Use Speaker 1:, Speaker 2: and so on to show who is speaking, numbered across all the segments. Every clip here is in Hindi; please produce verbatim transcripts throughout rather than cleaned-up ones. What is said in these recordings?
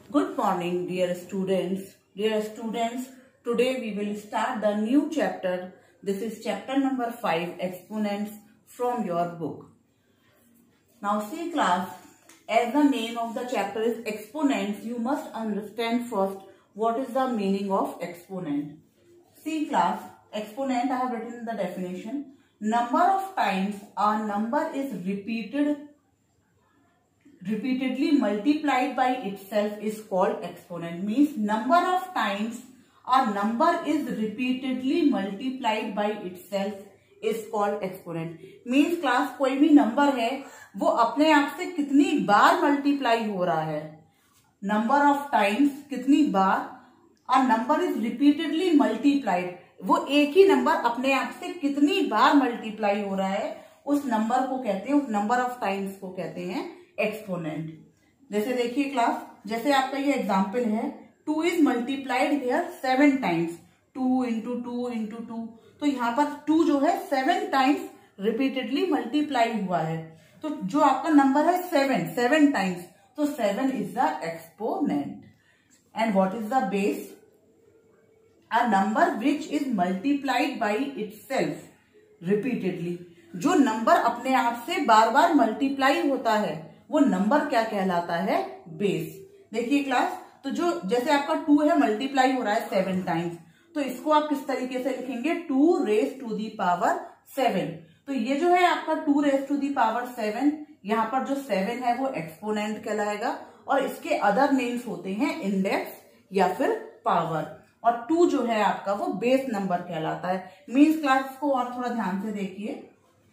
Speaker 1: Good morning, dear students. Dear students, today we will start the new chapter. This is chapter number five, exponents from your book. Now see class, as the name of the chapter is exponents, you must understand first what is the meaning of exponent. See class, exponent I have written the definition. Number of times a number is repeated repeatedly multiplied by itself is called exponent. Means number of times a number is repeatedly multiplied by itself is called exponent. Means class कोई भी नंबर है वो अपने आप से कितनी बार मल्टीप्लाई हो रहा है, नंबर ऑफ टाइम्स कितनी बार a number is repeatedly multiplied, वो एक ही नंबर अपने आप से कितनी बार मल्टीप्लाई हो रहा है, उस नंबर को कहते हैं, उस नंबर ऑफ टाइम्स को कहते हैं एक्सपोनेंट. जैसे देखिए क्लास, जैसे आपका ये एग्जाम्पल है, two is multiplied here seven times, two into two into two, तो यहाँ पर टू जो है सेवन टाइम्स रिपीटेडली मल्टीप्लाई हुआ है. तो जो आपका नंबर है सेवन, सेवन टाइम्स, तो seven is the exponent. And what is the base? A number which is multiplied by itself repeatedly. जो नंबर अपने आप से बार बार मल्टीप्लाई होता है वो नंबर क्या कहलाता है? बेस. देखिए क्लास, तो जो जैसे आपका टू है मल्टीप्लाई हो रहा है सेवन टाइम्स, तो इसको आप किस तरीके से लिखेंगे? Two raise to the power seven. तो ये जो है आपका two raise to the power seven, यहाँ पर जो सेवन है वो एक्सपोनेंट कहलाएगा, और इसके अदर नेम्स होते हैं इंडेक्स या फिर पावर, और टू जो है आपका वो बेस नंबर कहलाता है. मीन्स क्लास को और थोड़ा ध्यान से देखिए.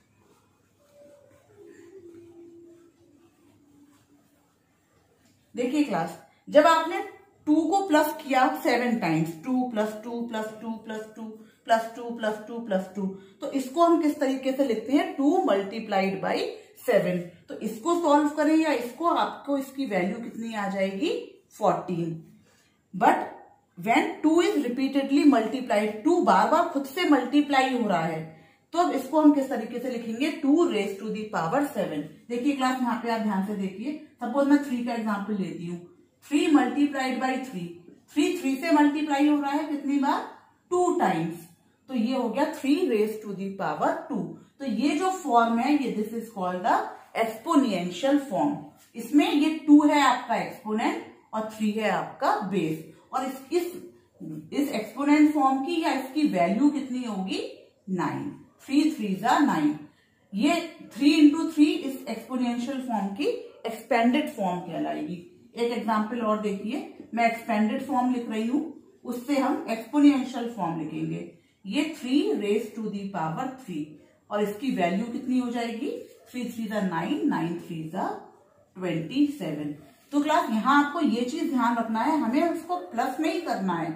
Speaker 1: देखिए क्लास, जब आपने टू को प्लस किया seven times, two plus two plus two plus two plus two plus two plus two, तो इसको हम किस तरीके से लिखते हैं? Two multiplied by seven. तो इसको सॉल्व करें या इसको, आपको इसकी वैल्यू कितनी आ जाएगी? Fourteen. But when two is repeatedly multiplied, two बार बार खुद से मल्टीप्लाई हो रहा है, तो अब इसको हम किस तरीके से लिखेंगे? Two raise to the power seven. देखिए क्लास, यहाँ पे आप ध्यान से देखिए. सपोज मैं थ्री का एग्जांपल लेती हूँ. Three multiplied by three, three three से मल्टीप्लाई हो रहा है कितनी बार? Two times. तो ये हो गया three raise to the power two. तो ये जो फॉर्म है ये this is called the exponential form. इसमें ये टू है आपका एक्सपोनेंट और थ्री है आपका बेस. और इस इस, इस एक्सपोनेंट फॉर्म की या इसकी वैल्यू कितनी होगी? नाइन. थ्री थ्री जा नाइन. ये थ्री इंटू थ्री इस एक्सपोनेंशियल फॉर्म की एक्सपेंडेड फॉर्म कहलाएगी. एक एग्जांपल और देखिए, मैं एक्सपेंडेड फॉर्म लिख रही हूं, उससे हम एक्सपोनेंशियल फॉर्म लिखेंगे. ये three raise to the power three, और इसकी वैल्यू कितनी हो जाएगी? थ्री थ्री जा नाइन, नाइन थ्री जा ट्वेंटी सेवन. तो क्लास यहां आपको ये चीज ध्यान रखना है, हमें उसको प्लस में ही करना है,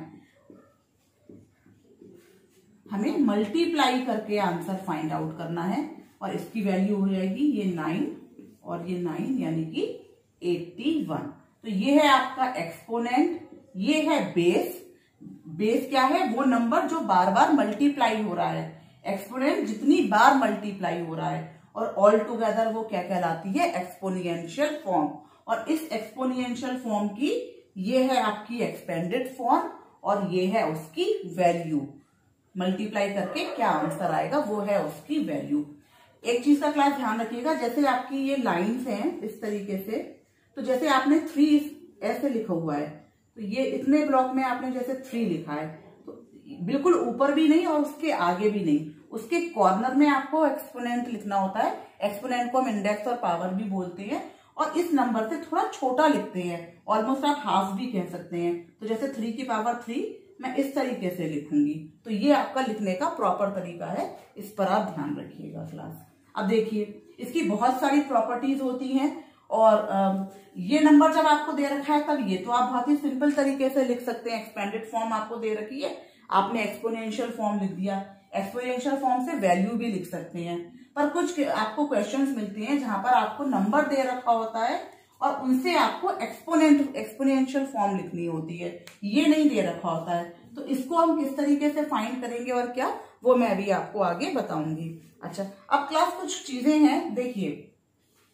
Speaker 1: हमें मल्टीप्लाई करके आंसर फाइंड आउट करना है. और इसकी वैल्यू हो जाएगी ये नाइन और ये नाइन, यानी कि एट्टी वन. तो ये है आपका एक्सपोनेंट, ये है बेस. बेस क्या है? वो नंबर जो बार बार मल्टीप्लाई हो रहा है. एक्सपोनेंट जितनी बार मल्टीप्लाई हो रहा है, और ऑल टुगेदर वो क्या कहलाती है? Exponential form. और इस एक्सपोनेंशियल फॉर्म की ये है आपकी एक्सपेंडेड फॉर्म, और ये है उसकी वैल्यू. मल्टीप्लाई करके क्या आंसर आएगा वो है उसकी वैल्यू. एक चीज का क्लास ध्यान रखिएगा, जैसे आपकी ये लाइंस हैं इस तरीके से, तो जैसे आपने थ्री ऐसे लिखा हुआ है, तो ये इतने ब्लॉक में आपने जैसे थ्री लिखा है, तो बिल्कुल ऊपर भी नहीं और उसके आगे भी नहीं, उसके कॉर्नर में आपको एक्सपोनेंट लिखना होता है. एक्सपोनेंट को हम इंडेक्स और पावर भी बोलते हैं, और इस नंबर से थोड़ा छोटा लिखते हैं, ऑलमोस्ट आप हाफ भी कह सकते हैं. तो जैसे थ्री की पावर थ्री मैं इस तरीके से लिखूंगी, तो ये आपका लिखने का प्रॉपर तरीका है. इस पर आप ध्यान रखिएगा क्लास. अब देखिए, इसकी बहुत सारी प्रॉपर्टीज होती हैं, और ये नंबर जब आपको दे रखा है तब ये तो आप बहुत ही सिंपल तरीके से लिख सकते हैं. एक्सपेंडेड फॉर्म आपको दे रखी है, आपने एक्सपोनेंशियल फॉर्म लिख दिया. एक्सपोनेंशियल फॉर्म से वैल्यू भी लिख सकते हैं. पर कुछ आपको क्वेश्चंस मिलते हैं जहां पर आपको नंबर दे रखा होता है और उनसे आपको एक्सपोनेंट एक्सपोनेंशियल फॉर्म लिखनी होती है, ये नहीं दे रखा होता है. तो इसको हम किस तरीके से फाइंड करेंगे और क्या, वो मैं अभी आपको आगे बताऊंगी. अच्छा, अब क्लास कुछ चीजें हैं. देखिए,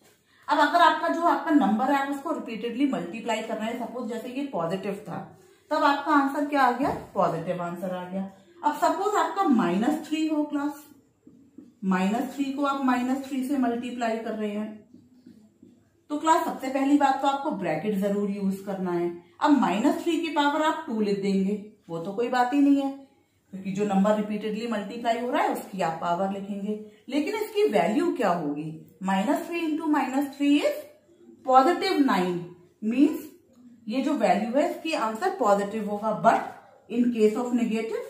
Speaker 1: अब अगर आपका जो आपका नंबर है आप उसको रिपीटेडली मल्टीप्लाई कर रहे हैं, सपोज जैसे ये पॉजिटिव था, तब आपका आंसर क्या आ गया, पॉजिटिव आंसर आ गया। अब सपोज आपका माइनस थ्री हो क्लास, माइनस थ्री को आप माइनस थ्री से मल्टीप्लाई कर रहे हैं, तो क्लास सबसे पहली बात तो आपको ब्रैकेट जरूर यूज करना है। अब माइनस थ्री की पावर आप टू लिख देंगे, वो तो कोई बात ही नहीं है, क्योंकि जो नंबर रिपीटेडली मल्टीप्लाई हो रहा है उसकी आप पावर लिखेंगे। लेकिन इसकी वैल्यू क्या होगी, minus three into minus three is positive nine, means ये जो वैल्यू है इसकी आंसर पॉजिटिव होगा। But in case of negative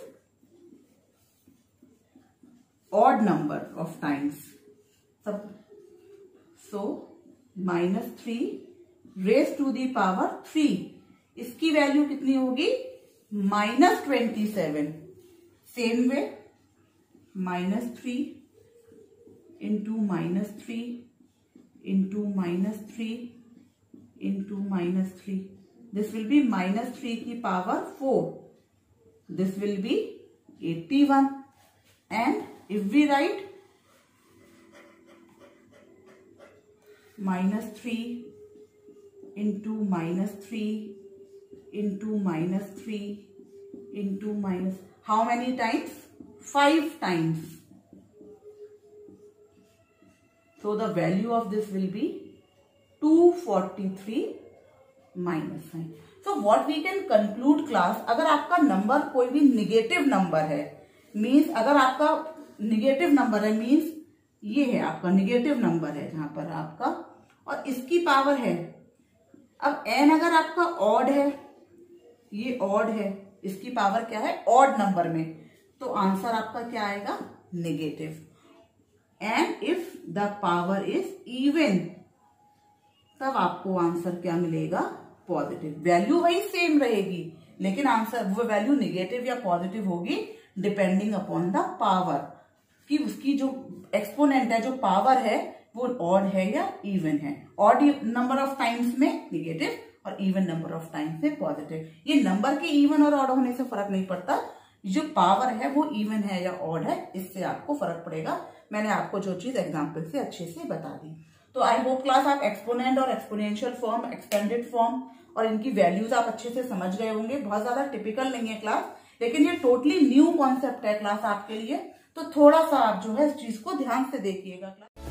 Speaker 1: odd number of times, सब so minus three raise to the power three, इसकी वैल्यू कितनी होगी, minus twenty seven. Same way minus three into minus three into minus three into minus three, this will be minus three की power four, this will B eighty one. And if we write minus three into minus three into minus three into minus, how many times, five times, so the value of this will be two forty-three minus nine. So what we can conclude class, अगर आपका नंबर कोई भी निगेटिव नंबर है, मीन्स अगर आपका निगेटिव नंबर है, मीन्स ये है आपका निगेटिव नंबर है जहां पर आपका, और इसकी पावर है, अब n अगर आपका ऑड है, ये ऑड है, इसकी पावर क्या है ऑड नंबर में, तो आंसर आपका क्या आएगा, negative. And if the power is even, तब आपको आंसर क्या मिलेगा, पॉजिटिव। वैल्यू वही सेम रहेगी, लेकिन आंसर वो वैल्यू नेगेटिव या पॉजिटिव होगी डिपेंडिंग अपॉन द पावर, कि उसकी जो एक्सपोनेंट है, जो पावर है, वो ऑड है या इवन है। ऑड नंबर ऑफ टाइम्स में नेगेटिव और इवन नंबर ऑफ टाइम्स में पॉजिटिव। ये नंबर के इवन और ऑड होने से फर्क नहीं पड़ता, जो पावर है वो इवन है या ऑड है, इससे आपको फर्क पड़ेगा। मैंने आपको जो चीज एग्जांपल से अच्छे से बता दी। तो आई होप क्लास आप एक्सपोनेंट और एक्सपोनेंशियल फॉर्म, एक्सपेंडेड फॉर्म और इनकी वैल्यूज आप अच्छे से समझ गए होंगे। बहुत ज्यादा टिपिकल नहीं है क्लास, लेकिन ये टोटली न्यू कॉन्सेप्ट है क्लास आपके लिए, तो थोड़ा सा आप जो है इस चीज को ध्यान से देखिएगा क्लास।